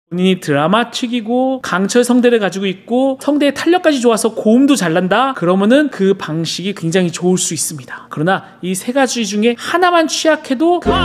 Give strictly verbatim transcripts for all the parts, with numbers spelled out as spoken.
본인이 드라마 축이고 강철 성대를 가지고 있고 성대의 탄력까지 좋아서 고음도 잘 난다? 그러면은 그 방식이 굉장히 좋을 수 있습니다. 그러나 이 세 가지 중에 하나만 취약해도 그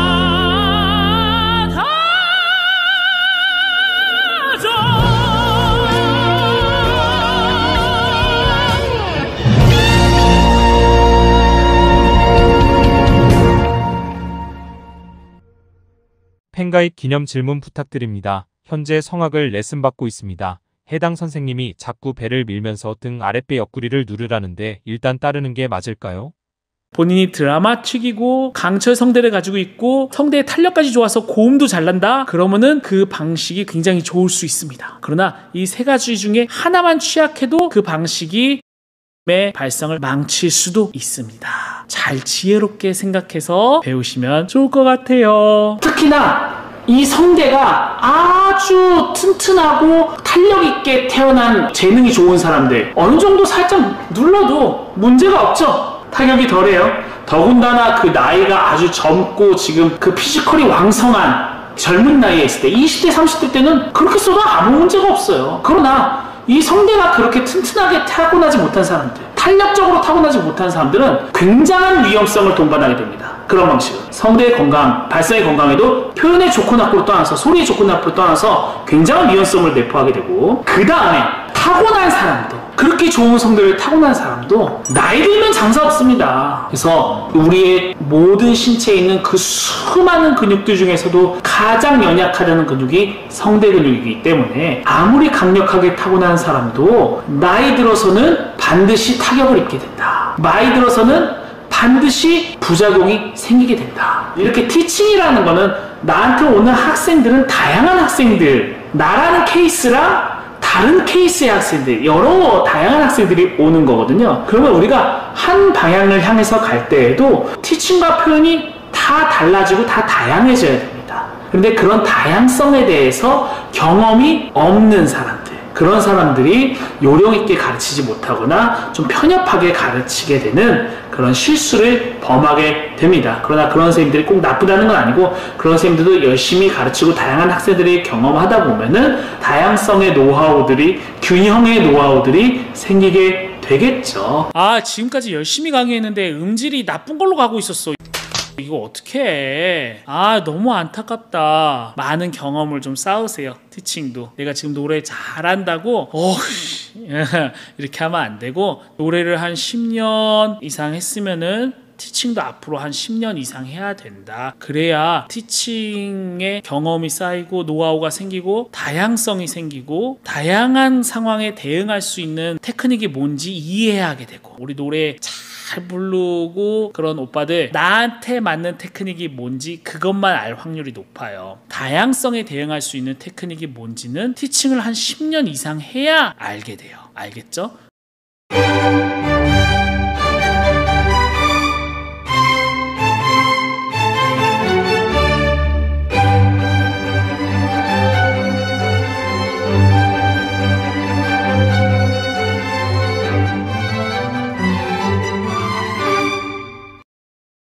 팬가입 기념 질문 부탁드립니다. 현재 성악을 레슨받고 있습니다. 해당 선생님이 자꾸 배를 밀면서 등 아랫배 옆구리를 누르라는데 일단 따르는 게 맞을까요? 본인이 드라마 축이고 강철 성대를 가지고 있고 성대의 탄력까지 좋아서 고음도 잘 난다? 그러면은 그 방식이 굉장히 좋을 수 있습니다. 그러나 이 세 가지 중에 하나만 취약해도 그 방식이 의 발성을 망칠 수도 있습니다. 잘 지혜롭게 생각해서 배우시면 좋을 것 같아요. 특히나 이 성대가 아주 튼튼하고 탄력 있게 태어난 재능이 좋은 사람들, 어느 정도 살짝 눌러도 문제가 없죠. 타격이 덜해요. 더군다나 그 나이가 아주 젊고 지금 그 피지컬이 왕성한 젊은 나이에 있을 때, 이십 대 삼십 대 때는 그렇게 써도 아무 문제가 없어요. 그러나 이 성대가 그렇게 튼튼하게 타고나지 못한 사람들, 탄력적으로 타고나지 못한 사람들은 굉장한 위험성을 동반하게 됩니다. 그런 방식은 성대의 건강, 발성의 건강에도 표현의 좋고 나쁘로 떠나서, 소리의 좋고 나쁘로 떠나서 굉장한 위험성을 내포하게 되고, 그 다음에 타고난 사람도, 그렇게 좋은 성대를 타고난 사람도 나이 들면 장사 없습니다. 그래서 우리의 모든 신체에 있는 그 수많은 근육들 중에서도 가장 연약하다는 근육이 성대 근육이기 때문에 아무리 강력하게 타고난 사람도 나이 들어서는 반드시 타격을 입게 된다. 나이 들어서는 반드시 부작용이 생기게 된다. 이렇게 티칭이라는 거는 나한테 오는 학생들은 다양한 학생들, 나라는 케이스랑 다른 케이스의 학생들, 여러 다양한 학생들이 오는 거거든요. 그러면 우리가 한 방향을 향해서 갈 때에도 티칭과 표현이 다 달라지고 다 다양해져야 됩니다. 그런데 그런 다양성에 대해서 경험이 없는 사람들, 그런 사람들이 요령 있게 가르치지 못하거나 좀 편협하게 가르치게 되는 그런 실수를 범하게 됩니다. 그러나 그런 선생님들이 꼭 나쁘다는 건 아니고, 그런 선생님들도 열심히 가르치고 다양한 학생들이 경험하다 보면은 다양성의 노하우들이, 균형의 노하우들이 생기게 되겠죠. 아, 지금까지 열심히 강의했는데 음질이 나쁜 걸로 가고 있었어. 이거 어떡해. 아, 너무 안타깝다. 많은 경험을 좀 쌓으세요. 티칭도. 내가 지금 노래 잘한다고 어 이렇게 하면 안 되고, 노래를 한 십 년 이상 했으면은 티칭도 앞으로 한 십 년 이상 해야 된다. 그래야 티칭의 경험이 쌓이고 노하우가 생기고 다양성이 생기고 다양한 상황에 대응할 수 있는 테크닉이 뭔지 이해하게 되고, 우리 노래 잘 부르고 그런 오빠들 나한테 맞는 테크닉이 뭔지 그것만 알 확률이 높아요. 다양성에 대응할 수 있는 테크닉이 뭔지는 티칭을 한 십 년 이상 해야 알게 돼요. 알겠죠?